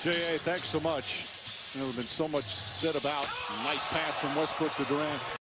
J.A., thanks so much. There's been so much said about a nice pass from Westbrook to Durant.